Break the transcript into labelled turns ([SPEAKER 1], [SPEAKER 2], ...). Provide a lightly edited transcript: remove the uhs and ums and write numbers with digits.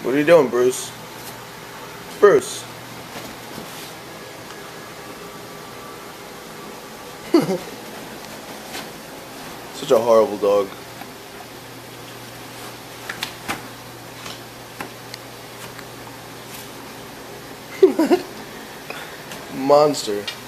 [SPEAKER 1] What are you doing, Bruce? Bruce. Such a horrible dog. Monster.